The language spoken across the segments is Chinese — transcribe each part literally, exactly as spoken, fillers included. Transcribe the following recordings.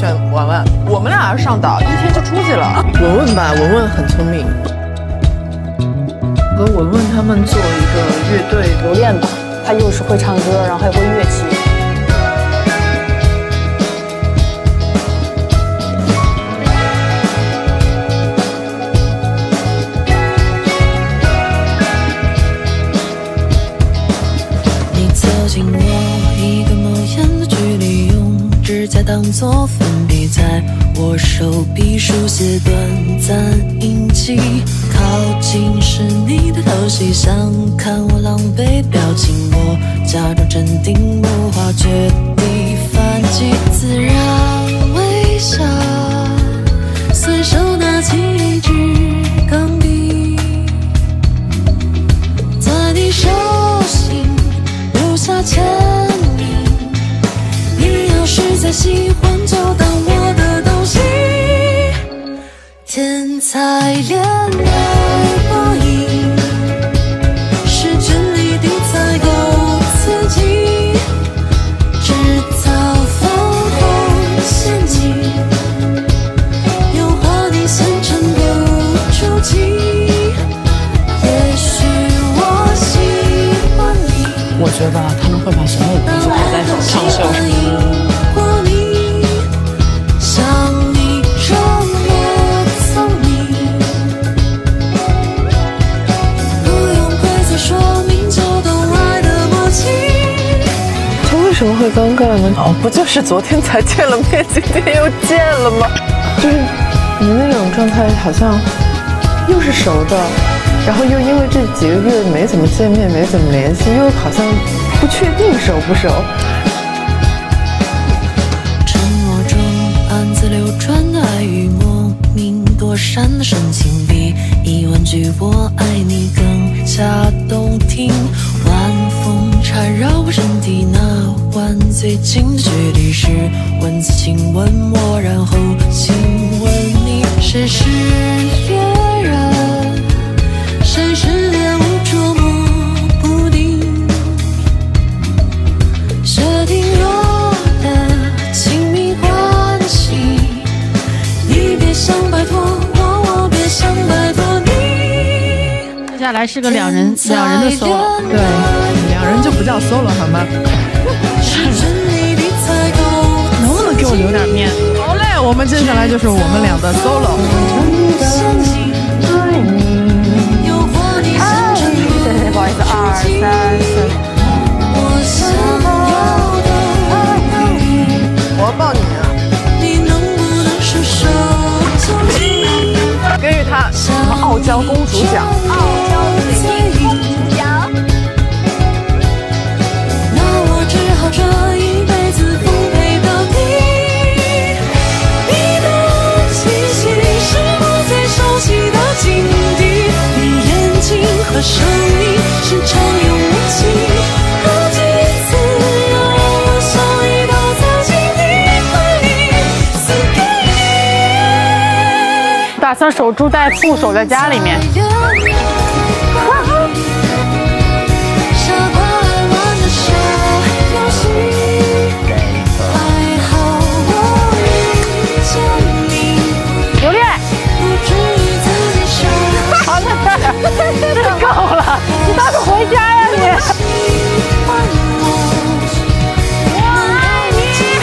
选文文，我们俩要上岛，一天就出去了。文文吧，文文很聪明，和文文他们做一个乐队留恋吧。他又是会唱歌，然后还会乐器。 你走近我一个冒烟的距离，用指甲当作粉笔，在我手臂书写短暂印记。靠近是你的偷袭，想看我狼狈表情，我假装镇定无话，绝地反击，自然微笑，随手拿起一支钢笔，在你手心留下签名。你要是再喜欢，就当我的东西。天才恋爱报应，是真理的才够刺激，制造粉红陷阱，诱惑你现沉不住气。也许我喜欢你， 我觉得他们会把所有东西抛在唱秀。为什么会尴尬呢？哦，不就是昨天才见了面，今天又见了吗？就是你那种状态，好像又是熟的，然后又因为这几个月没怎么见面，没怎么联系，又好像不确定熟不熟。 沉默中暗自流传的爱与莫名躲闪的深情，比一万句我爱你更加动听。晚风缠绕我身体，那晚最近的距离是文字亲吻我，然后亲吻你。谁是猎人，谁是猎物，捉摸不定。决定我的亲密关系，你别想摆脱我，我别想摆脱你。 接下来是个两人两人的 solo， 对，两人就不叫 solo 好吗？ 能不能给我留点面？ 好嘞，我们接下来就是我们俩的 solo。 不好意思，二三四。 我抱你啊！给予他什么傲娇公主奖？傲娇女公主奖。 那我只好这一辈子奉陪到底。你的气息是我最熟悉的境地，你眼睛和声音是常用武器，好几次让我想一头栽进你怀里，死给你。 打算守株待兔，守在家里面。刘恋，好了，够了，你倒是回家呀你！我爱你！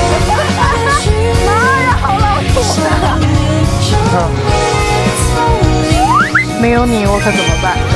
妈呀，好老土啊！没有你，我可怎么办？